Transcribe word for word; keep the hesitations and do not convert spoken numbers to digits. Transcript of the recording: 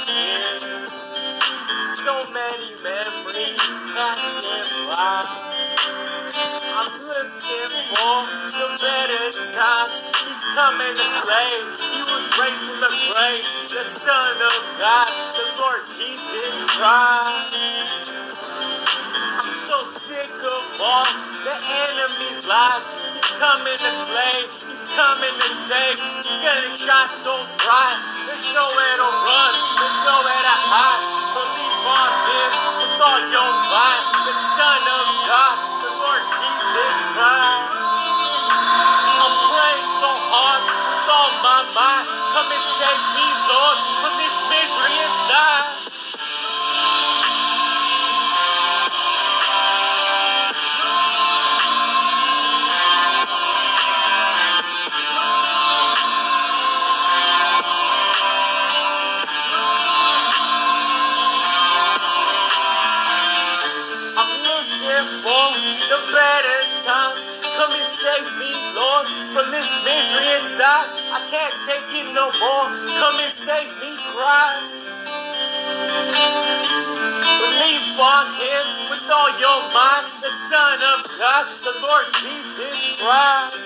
years. So many memories passing by. I'm looking for the better times. He's coming to slay. He was raised from the grave, the Son of God, the Lord Jesus Christ. I'm so sick of all the enemy's lies. He's coming to slay. He's coming to save. He's gonna shine so bright. There's nowhere to run. There's nowhere to hide. Believe on Him with all your might. The Son of God, the Lord Jesus Christ. I'm praying so hard with all my might. Come and save me, Lord, from this misery inside. For the better times, come and save me, Lord, from this misery inside. I can't take it no more. Come and save me, Christ. Believe on Him with all your might, the Son of God, the Lord Jesus Christ.